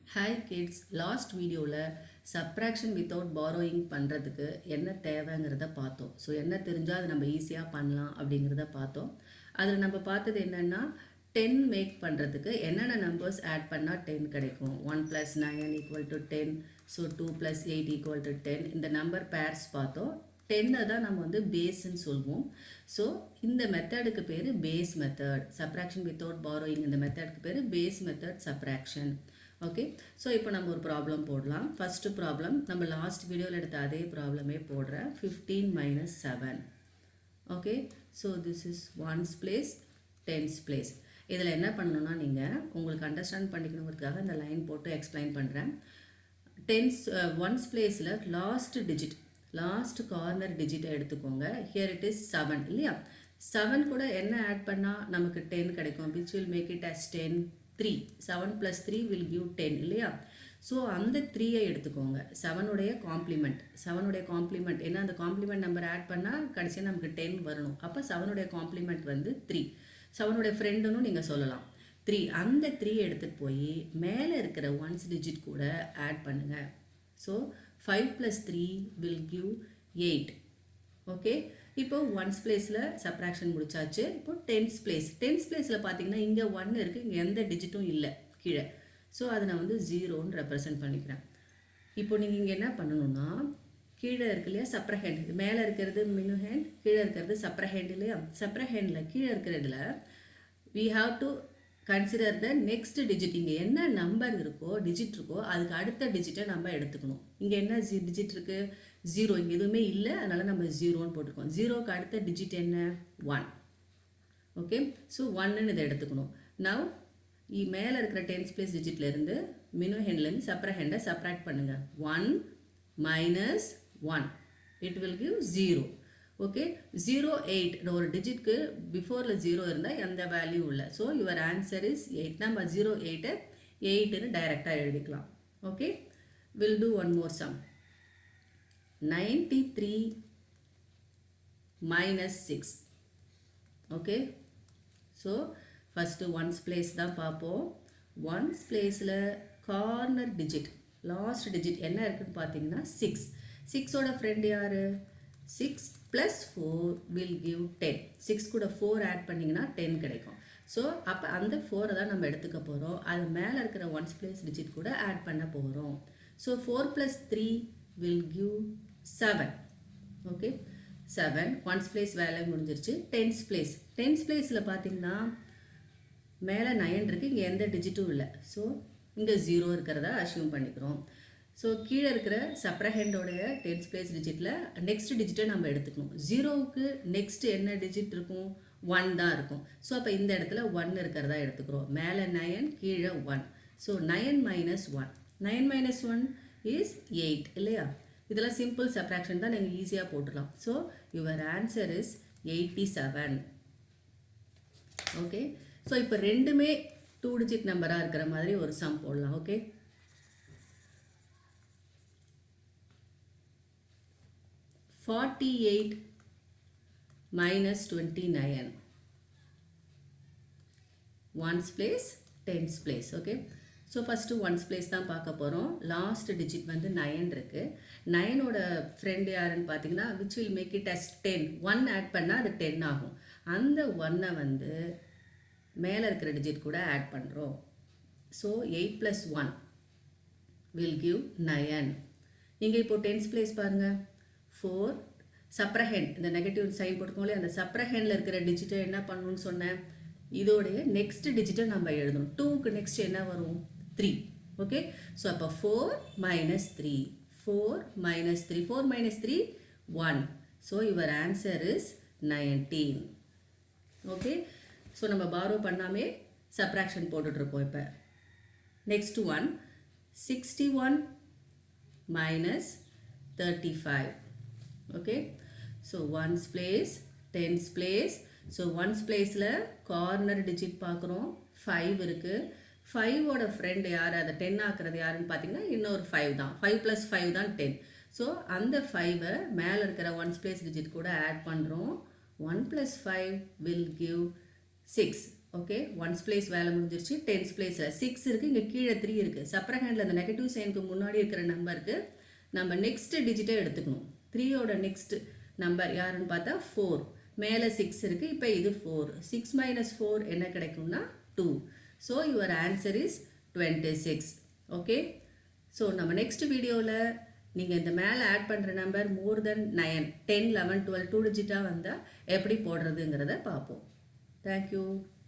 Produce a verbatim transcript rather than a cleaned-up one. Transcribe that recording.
Hi kids, last video la subtraction without borrowing பண்றதுக்கு என்ன தேவைங்கிறத பார்த்தோம். ஸோ என்ன தெரிஞ்சா அது நம்ம ஈஸியாக பண்ணலாம் அப்படிங்கிறத பார்த்தோம். அதில் நம்ம பார்த்தது என்னென்னா டென் மேக் பண்ணுறதுக்கு என்னென்ன நம்பர்ஸ் ஆட் பண்ணால் டென் கிடைக்கும். One plus nine equal to ten, so two plus eight equal to ten. இந்த நம்பர் பேர்ஸ் பார்த்தோம். டென்னை தான் நம்ம வந்து பேஸ்ன்னு சொல்வோம். ஸோ இந்த மெத்தடுக்கு pair base method. Subtraction without borrowing இந்த மெத்தடுக்கு pair base method subtraction. Okay, so இப்போ நம்ம ஒரு ப்ராப்ளம் போடலாம். ஃபஸ்ட்டு ப்ராப்ளம் நம்ம லாஸ்ட் வீடியோவில் எடுத்த அதே ப்ராப்ளமே போடுறேன். Fifteen minus seven. Okay, so this is ones place, tens place. இதில் என்ன பண்ணணும்னா நீங்கள் உங்களுக்கு அண்டர்ஸ்டாண்ட் பண்ணிக்கணுங்கிறதுக்காக இந்த லைன் போட்டு எக்ஸ்பிளைன் பண்ணுறேன். டென்ஸ் ஒன்ஸ் பிளேஸில் லாஸ்ட் டிஜிட் லாஸ்ட் கார்னர் டிஜிட்டை எடுத்துக்கோங்க. ஹியர் இட் இஸ் செவன் இல்லையா? செவன் கூட என்ன ஆட் பண்ணால் நமக்கு டென் கிடைக்கும். Which will make it as ten. Three, seven plus three will give ten இல்லையா? ஸோ அந்த த்ரீயை எடுத்துக்கோங்க. செவனுடைய காம்ப்ளிமெண்ட் செவனுடைய காம்ப்ளிமெண்ட் ஏன்னா அந்த காம்ப்ளிமெண்ட் நம்பர் ஆட் பண்ணால் கடைசியாக நமக்கு டென் வரணும். அப்போ செவனுடைய காம்ப்ளிமெண்ட் வந்து த்ரீ. செவனுடைய ஃப்ரெண்டுன்னு நீங்கள் சொல்லலாம். த்ரீ, அந்த த்ரீ எடுத்துகிட்டு போய் மேலே இருக்கிற ஒன்ஸ் டிஜிட் கூட ஆட் பண்ணுங்கள். So five plus three will give eight. Okay, இப்போ ஒன்ஸ் பிளேஸில் சப்ராக்ஷன் முடிச்சாச்சு. இப்போ டென்ஸ் பிளேஸ் டென்ஸ் பிளேஸில் பார்த்தீங்கன்னா இங்கே ஒன் இருக்குது, இங்கே எந்த டிஜிட்டும் இல்லை கீழே. ஸோ அதை நான் வந்து ஜீரோன்னு ரெப்ரசன்ட் பண்ணிக்கிறேன். இப்போ நீங்கள் இங்கே என்ன பண்ணணும்னா கீழே இருக்கு இல்லையா சப்ரஹேண்ட், மேலே இருக்கிறது மினு ஹேண்ட், கீழே இருக்கிறது சப்ரஹேண்ட் இல்லையா? சப்ரஹேண்டில் கீழே இருக்கிறதுல we have to consider the next digit. இங்கே என்ன நம்பர் இருக்கோ டிஜிட் இருக்கோ அதுக்கு அடுத்த டிஜிட்டை நம்ம எடுத்துக்கணும். இங்கே என்ன ஜி டிஜிட் இருக்குது? ஜீரோ. இங்கே எதுவுமே இல்லை, அதனால் நம்ம ஜீரோன்னு போட்டுருக்கோம். ஜீரோக்கு அடுத்த டிஜிட் என்ன? ஒன். ஓகே, ஸோ ஒன்னுன்னு இதை எடுத்துக்கணும். நவ் மேலே இருக்கிற டென்ஸ் பிளேஸ் டிஜிட்லேருந்து மினு ஹேண்ட்லேருந்து சப்ரா ஹேண்டை சப்ராக்ட் பண்ணுங்கள். One minus one it will give zero. Okay, zero eight ஒரு டிஜிட்க்கு பிஃபோரில் ஜீரோ இருந்தால் எந்த வேல்யூ இல்லை. So your answer is eight. நம்ம ஜீரோ எயிட்டை எயிட்டுன்னு டைரெக்டாக எழுதிக்கலாம். Okay, will do one more sum. ninety-three minus six. Okay, so first ones place தான் பார்ப்போம். ஒன்ஸ் பிளேஸில் கார்னர் டிஜிட் லாஸ்ட் டிஜிட் என்ன இருக்குதுன்னு பார்த்தீங்கன்னா சிக்ஸ். சிக்ஸோட ஃப்ரெண்ட் யார்? Six plus four will give ten. Six கூட ஃபோர் ஆட் பண்ணிங்கன்னா டென் கிடைக்கும். ஸோ அப்போ அந்த ஃபோரை தான் நம்ம எடுத்துக்க போகிறோம். அது மேலே இருக்கிற ஒன்ஸ் பிளேஸ் டிஜிட் கூட ஆட் பண்ண போகிறோம். So four plus three will give seven. Okay, seven ones place வேலை முடிஞ்சிருச்சு. டென்ஸ் பிளேஸ் டென்ஸ் பிளேஸில் பார்த்தீங்கன்னா மேலே நைன் இருக்குது, இங்கே எந்த டிஜிட்டும் இல்லை. ஸோ இங்கே ஜீரோ இருக்கிறதா அஷ்யூம் பண்ணிக்கிறோம். ஸோ கீழே இருக்கிற சப்ரஹேண்டோடைய டென்ஸ் பிளேஸ் டிஜிட்டில் நெக்ஸ்ட் டிஜிட்டை நம்ம எடுத்துக்கணும். ஜீரோவுக்கு நெக்ஸ்ட் என்ன டிஜிட் இருக்கும்? ஒன் தான் இருக்கும். ஸோ அப்போ இந்த இடத்துல ஒன் இருக்கிறதா எடுத்துக்கிறோம். மேலே நயன், கீழே one. So nine minus one nine minus one is eight இல்லையா? இதெல்லாம் சிம்பிள் சப்ராக்ஷன் தான், நீங்கள் ஈஸியாக போட்டுடலாம். So your answer is eighty seven. Okay, so இப்போ ரெண்டுமே டூ டிஜிட் நம்பராக இருக்கிற மாதிரி ஒரு சம் போடலாம். Okay, forty-eight minus twenty-nine. Ones place, tens place. Okay, so first ones place தான் பார்க்க போகிறோம். லாஸ்ட் டிஜிட் வந்து நைன் இருக்குது. நைனோட ஃப்ரெண்டு யாருன்னு பார்த்தீங்கன்னா which will make it as ten. One add பண்ணால் அது டென் ஆகும். அந்த ஒன்னை வந்து மேலே இருக்கிற டிஜிட் கூட ஆட் பண்ணுறோம். So eight plus one will give nine. இங்கே இப்போது டென்ஸ் பிளேஸ் பாருங்கள். ஃபோர் சப்ரஹேண்ட் இந்த நெகட்டிவ் சைன் போட்டுக்கோங்களே, அந்த சப்ரஹேண்டில் இருக்கிற டிஜிட்டை என்ன பண்ணணும்னு சொன்னேன்? இதோடைய நெக்ஸ்ட் டிஜிட்டை நம்ம எழுதணும். டூக்கு நெக்ஸ்ட் என்ன வரும்? த்ரீ. ஓகே, ஸோ அப்போ four minus three four minus three four minus three one. So your answer is nineteen. Okay, so நம்ம பாரோ பண்ணாமே சப்ராக்ஷன் போட்டுட்ருக்கோம். இப்போ next one sixty one minus thirty five. Okay, so ones place tens place. So ones பிளேஸில் corner digit பார்க்குறோம், five இருக்குது. ஃபைவோட friend யார்? அதை டென் ஆக்குறது யாருன்னு பார்த்தீங்கன்னா இன்னொரு ஃபைவ் தான். ஃபைவ் ப்ளஸ் ஃபைவ் தான் டென். ஸோ அந்த ஃபைவை மேலே இருக்கிற ஒன்ஸ் பிளேஸ் டிஜிட் கூட ஆட் பண்ணுறோம். One plus five will give six. Okay ones place வேலை முடிஞ்சிருச்சு. டென்ஸ் பிளேஸில் சிக்ஸ் இருக்குது, இங்கே கீழே த்ரீ இருக்குது. சப்பர் ஹேண்டில் அந்த நெகட்டிவ் சைனுக்கு முன்னாடி இருக்கிற நம்பருக்கு நம்ம நெக்ஸ்ட் டிஜிட்டை எடுத்துக்கணும். த்ரீயோட நெக்ஸ்ட் நம்பர் யாருன்னு பார்த்தா ஃபோர். மேலே சிக்ஸ் இருக்குது, இப்போ இது ஃபோர். சிக்ஸ் மைனஸ் ஃபோர் என்ன கிடைக்கும்னா two. So your answer is twenty six. Okay, so நம்ம நெக்ஸ்ட் வீடியோவில் நீங்கள் இந்த மேலே ஆட் பண்ணுற number more than nine ten eleven twelve two டிஜிட்டாக வந்தால் எப்படி போடுறதுங்கிறத பார்ப்போம். தேங்க்யூ.